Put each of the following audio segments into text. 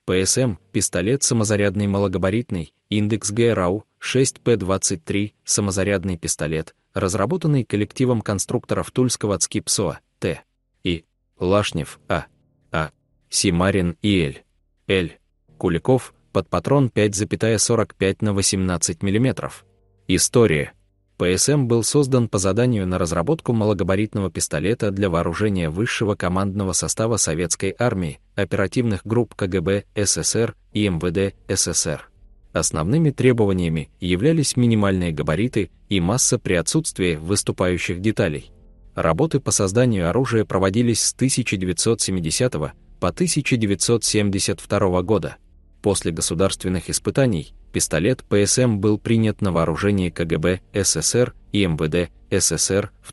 ПСМ – пистолет самозарядный малогабаритный, индекс ГРАУ 6П23, самозарядный пистолет, разработанный коллективом конструкторов Тульского ЦКИ ПСОА, Т. И. Лашнев, А. Симарин и Л. Куликов, под патрон 5,45 на 18 мм. История. ПСМ был создан по заданию на разработку малогабаритного пистолета для вооружения высшего командного состава Советской армии, оперативных групп КГБ СССР и МВД СССР. Основными требованиями являлись минимальные габариты и масса при отсутствии выступающих деталей. Работы по созданию оружия проводились с 1970 по 1972 года. После государственных испытаний пистолет ПСМ был принят на вооружение КГБ СССР и МВД СССР в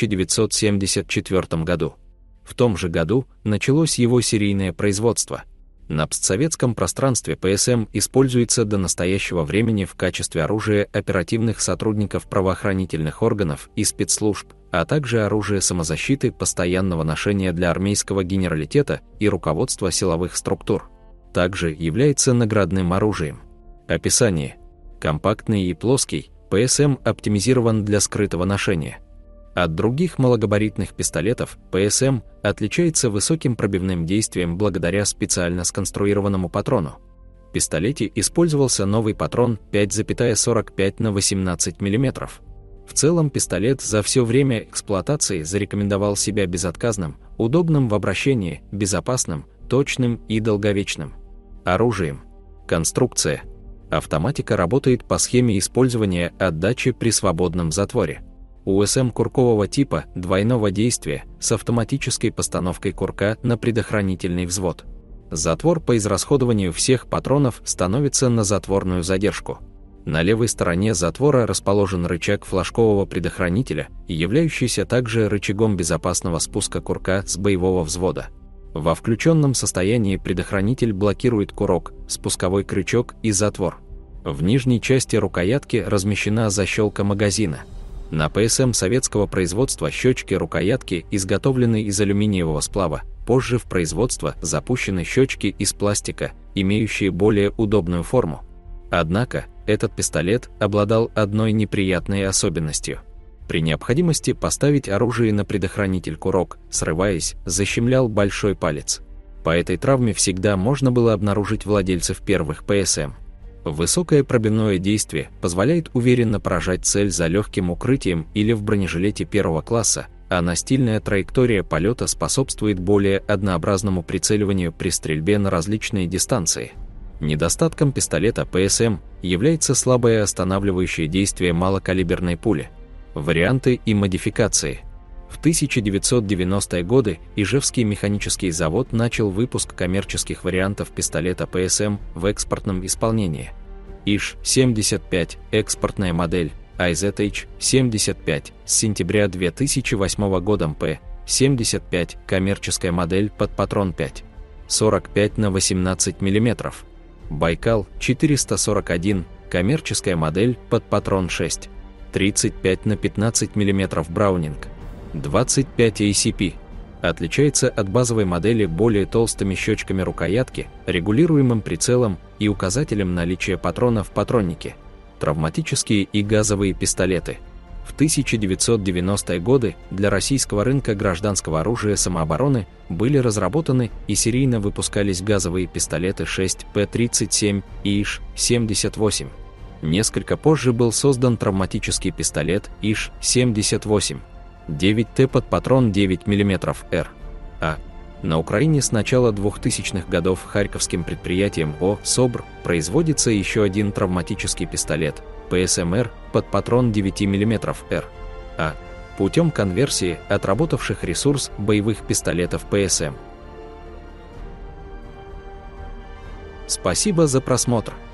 1974 году. В том же году началось его серийное производство. На постсоветском пространстве ПСМ используется до настоящего времени в качестве оружия оперативных сотрудников правоохранительных органов и спецслужб, а также оружие самозащиты постоянного ношения для армейского генералитета и руководства силовых структур. Также является наградным оружием. Описание. Компактный и плоский, ПСМ оптимизирован для скрытого ношения. От других малогабаритных пистолетов ПСМ отличается высоким пробивным действием благодаря специально сконструированному патрону. В пистолете использовался новый патрон 5,45 на 18 мм. В целом пистолет за все время эксплуатации зарекомендовал себя безотказным, удобным в обращении, безопасным, точным и долговечным оружием. Конструкция. Автоматика работает по схеме использования отдачи при свободном затворе. УСМ куркового типа двойного действия с автоматической постановкой курка на предохранительный взвод. Затвор по израсходованию всех патронов становится на затворную задержку. На левой стороне затвора расположен рычаг флажкового предохранителя, являющийся также рычагом безопасного спуска курка с боевого взвода. Во включенном состоянии предохранитель блокирует курок, спусковой крючок и затвор. В нижней части рукоятки размещена защелка магазина. На ПСМ советского производства щечки рукоятки изготовлены из алюминиевого сплава, позже в производство запущены щечки из пластика, имеющие более удобную форму. Однако, этот пистолет обладал одной неприятной особенностью. При необходимости поставить оружие на предохранитель курок, срываясь, защемлял большой палец. По этой травме всегда можно было обнаружить владельцев первых ПСМ. Высокое пробивное действие позволяет уверенно поражать цель за легким укрытием или в бронежилете первого класса, а настильная траектория полета способствует более однообразному прицеливанию при стрельбе на различные дистанции. Недостатком пистолета ПСМ является слабое останавливающее действие малокалиберной пули. Варианты и модификации. В 1990-е годы Ижевский механический завод начал выпуск коммерческих вариантов пистолета ПСМ в экспортном исполнении. ИЖ-75 – экспортная модель, IZH-75 с сентября 2008 года П-75 – коммерческая модель под патрон 5,45 на 18 мм. Байкал-441 – коммерческая модель под патрон 6,35 на 15 мм. Браунинг 25 ACP отличается от базовой модели более толстыми щечками рукоятки, регулируемым прицелом и указателем наличия патрона в патроннике. Травматические и газовые пистолеты. В 1990-е годы для российского рынка гражданского оружия самообороны были разработаны и серийно выпускались газовые пистолеты 6П37 и ИЖ-78. Несколько позже был создан травматический пистолет ИЖ-78. 9Т под патрон 9 мм РА. На Украине с начала 2000-х годов харьковским предприятием ООО «СОБР» производится еще один травматический пистолет ПСМР под патрон 9 мм РА путем конверсии отработавших ресурс боевых пистолетов ПСМ. Спасибо за просмотр.